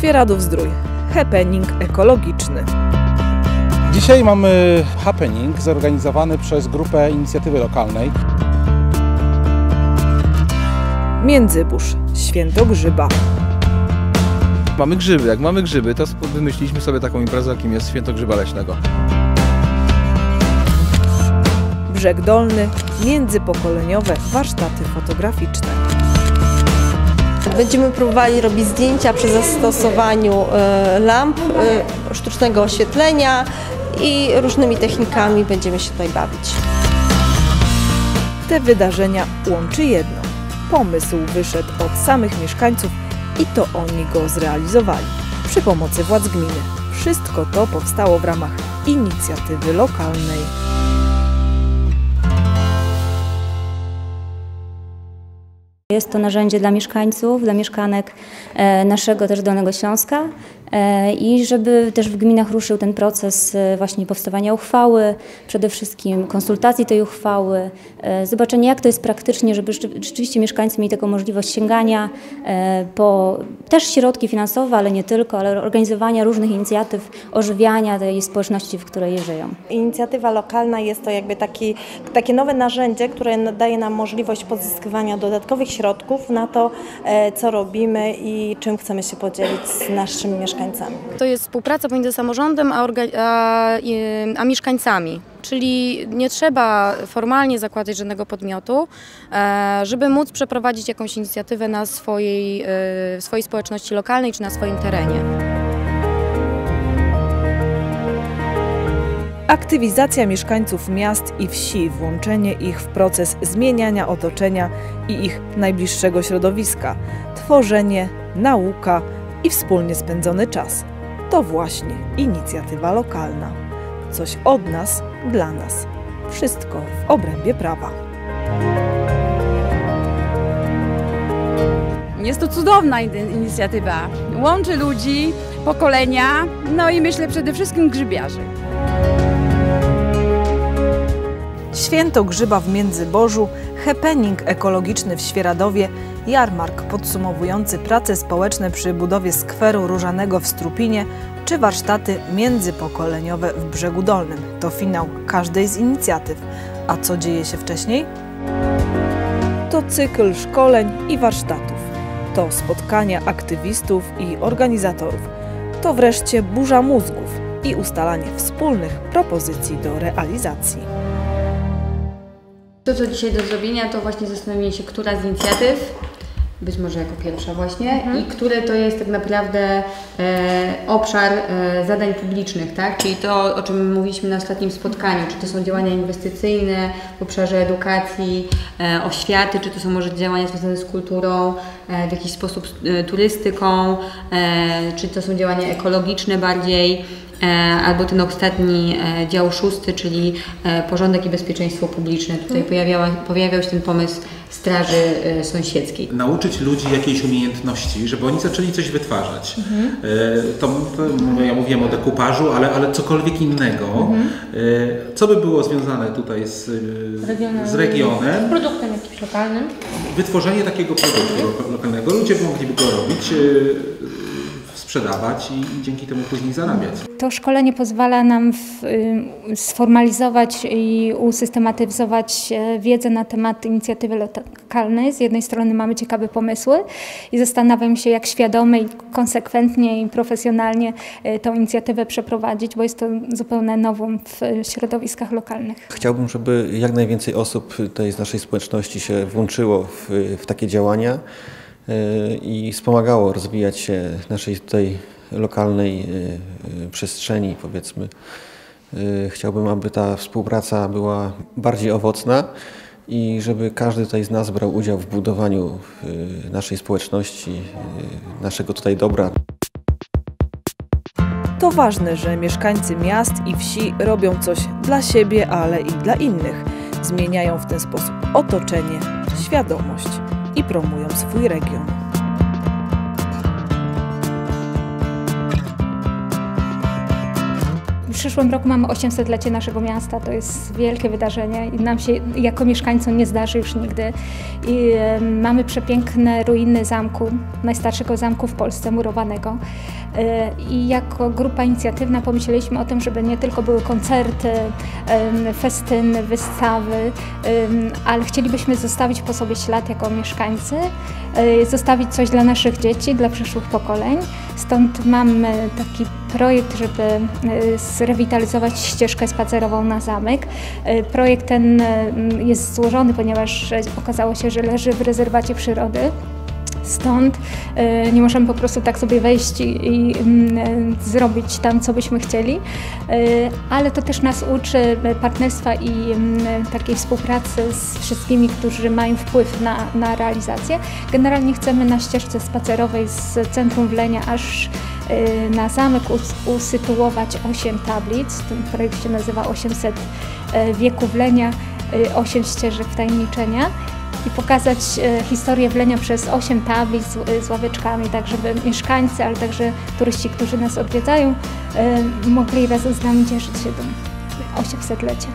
Świeradów-Zdrój. Happening ekologiczny. Dzisiaj mamy happening zorganizowany przez grupę inicjatywy lokalnej. Międzybórz, Święto Grzyba. Mamy grzyby. Jak mamy grzyby, to wymyśliliśmy sobie taką imprezę, jakim jest Święto Grzyba Leśnego. Brzeg Dolny, międzypokoleniowe warsztaty fotograficzne. Będziemy próbowali robić zdjęcia przy zastosowaniu lamp, sztucznego oświetlenia i różnymi technikami będziemy się tutaj bawić. Te wydarzenia łączy jedno. Pomysł wyszedł od samych mieszkańców i to oni go zrealizowali przy pomocy władz gminy. Wszystko to powstało w ramach inicjatywy lokalnej. Jest to narzędzie dla mieszkańców, dla mieszkanek naszego też Dolnego Śląska i żeby też w gminach ruszył ten proces właśnie powstawania uchwały, przede wszystkim konsultacji tej uchwały, zobaczenie jak to jest praktycznie, żeby rzeczywiście mieszkańcy mieli taką możliwość sięgania po też środki finansowe, ale nie tylko, ale organizowania różnych inicjatyw, ożywiania tej społeczności, w której żyją. Inicjatywa lokalna jest to jakby takie nowe narzędzie, które daje nam możliwość pozyskiwania dodatkowych środków na to, co robimy i czym chcemy się podzielić z naszymi mieszkańcami. To jest współpraca pomiędzy samorządem a mieszkańcami, czyli nie trzeba formalnie zakładać żadnego podmiotu, żeby móc przeprowadzić jakąś inicjatywę na swojej społeczności lokalnej czy na swoim terenie. Aktywizacja mieszkańców miast i wsi, włączenie ich w proces zmieniania otoczenia i ich najbliższego środowiska, tworzenie, nauka i wspólnie spędzony czas. To właśnie inicjatywa lokalna. Coś od nas, dla nas. Wszystko w obrębie prawa. Jest to cudowna inicjatywa. Łączy ludzi, pokolenia, no i myślę przede wszystkim grzybiarzy. Święto Grzyba w Międzybożu, happening ekologiczny w Świeradowie, jarmark podsumowujący prace społeczne przy budowie skweru różanego w Strupinie czy warsztaty międzypokoleniowe w Brzegu Dolnym. To finał każdej z inicjatyw. A co dzieje się wcześniej? To cykl szkoleń i warsztatów. To spotkania aktywistów i organizatorów. To wreszcie burza mózgów i ustalanie wspólnych propozycji do realizacji. To, co dzisiaj do zrobienia, to właśnie zastanowienie się, która z inicjatyw, być może jako pierwsza właśnie, i który to jest tak naprawdę obszar zadań publicznych, tak? Czyli to, o czym mówiliśmy na ostatnim spotkaniu, czy to są działania inwestycyjne w obszarze edukacji, oświaty, czy to są może działania związane z kulturą, w jakiś sposób turystyką, czy to są działania ekologiczne bardziej, albo ten ostatni dział 6, czyli porządek i bezpieczeństwo publiczne. Tutaj pojawiał się ten pomysł straży sąsiedzkiej. Nauczyć ludzi jakiejś umiejętności, żeby oni zaczęli coś wytwarzać. Ja mówiłem o dekupażu, ale cokolwiek innego. Co by było związane tutaj z regionem? Z produktem jakimś lokalnym. Wytworzenie takiego produktu lokalnego. Ludzie mogliby go robić, sprzedawać i dzięki temu później zarabiać. To szkolenie pozwala nam sformalizować i usystematyzować wiedzę na temat inicjatywy lokalnej. Z jednej strony mamy ciekawe pomysły i zastanawiam się, jak świadomie, i konsekwentnie i profesjonalnie tą inicjatywę przeprowadzić, bo jest to zupełnie nowum w środowiskach lokalnych. Chciałbym, żeby jak najwięcej osób tutaj z naszej społeczności się włączyło w takie działania i wspomagało rozwijać się naszej tutaj lokalnej przestrzeni, powiedzmy. Chciałbym, aby ta współpraca była bardziej owocna i żeby każdy tutaj z nas brał udział w budowaniu naszej społeczności, naszego tutaj dobra. To ważne, że mieszkańcy miast i wsi robią coś dla siebie, ale i dla innych. Zmieniają w ten sposób otoczenie, świadomość i promują swój region. przyszłym roku mamy 800-lecie naszego miasta. To jest wielkie wydarzenie i nam się jako mieszkańcom nie zdarzy już nigdy. I mamy przepiękne ruiny zamku, najstarszego zamku w Polsce, murowanego. I jako grupa inicjatywna pomyśleliśmy o tym, żeby nie tylko były koncerty, festyny, wystawy, ale chcielibyśmy zostawić po sobie ślad jako mieszkańcy, zostawić coś dla naszych dzieci, dla przyszłych pokoleń. Stąd mamy taki projekt, żeby zrewitalizować ścieżkę spacerową na zamek. Projekt ten jest złożony, ponieważ okazało się, że leży w rezerwacie przyrody. Stąd nie możemy po prostu tak sobie wejść i zrobić tam, co byśmy chcieli, ale to też nas uczy partnerstwa i takiej współpracy z wszystkimi, którzy mają wpływ na realizację. Generalnie chcemy na ścieżce spacerowej z centrum Wlenia aż na zamek usytuować 8 tablic. Ten projekt się nazywa 800 wieku Wlenia, 8 ścieżek wtajemniczenia. I pokazać historię Wlenia przez 8 tablic z ławeczkami, tak żeby mieszkańcy, ale także turyści, którzy nas odwiedzają, mogli razem z nami cieszyć się tym 800-leciem.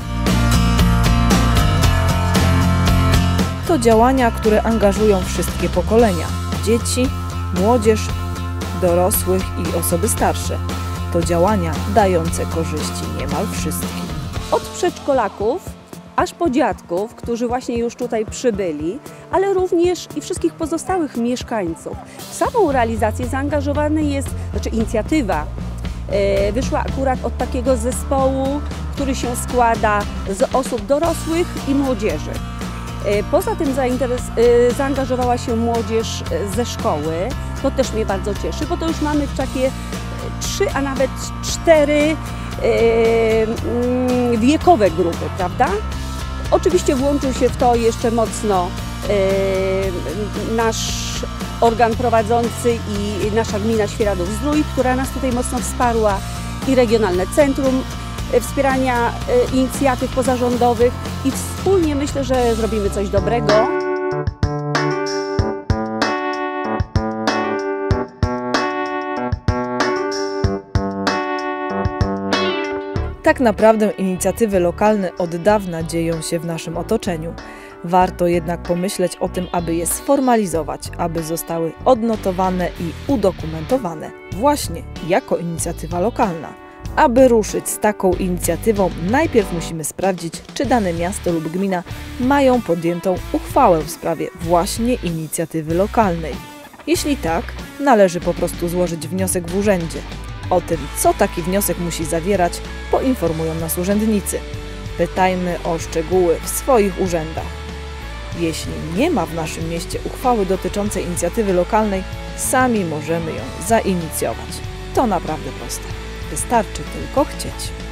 To działania, które angażują wszystkie pokolenia. Dzieci, młodzież, dorosłych i osoby starsze. To działania dające korzyści niemal wszystkim. Od przedszkolaków aż po dziadków, którzy właśnie już tutaj przybyli, ale również i wszystkich pozostałych mieszkańców. W samą realizację zaangażowany jest, inicjatywa wyszła akurat od takiego zespołu, który się składa z osób dorosłych i młodzieży. Poza tym zaangażowała się młodzież ze szkoły, to też mnie bardzo cieszy, bo to już mamy takie 3, a nawet 4 wiekowe grupy, prawda? Oczywiście włączył się w to jeszcze mocno nasz organ prowadzący i nasza gmina Świeradów-Zdrój, która nas tutaj mocno wsparła, i Regionalne Centrum Wspierania Inicjatyw Pozarządowych, i wspólnie myślę, że zrobimy coś dobrego. Tak naprawdę inicjatywy lokalne od dawna dzieją się w naszym otoczeniu. Warto jednak pomyśleć o tym, aby je sformalizować, aby zostały odnotowane i udokumentowane właśnie jako inicjatywa lokalna. Aby ruszyć z taką inicjatywą, najpierw musimy sprawdzić, czy dane miasto lub gmina mają podjętą uchwałę w sprawie właśnie inicjatywy lokalnej. Jeśli tak, należy po prostu złożyć wniosek w urzędzie. O tym, co taki wniosek musi zawierać, poinformują nas urzędnicy. Pytajmy o szczegóły w swoich urzędach. Jeśli nie ma w naszym mieście uchwały dotyczącej inicjatywy lokalnej, sami możemy ją zainicjować. To naprawdę proste. Wystarczy tylko chcieć.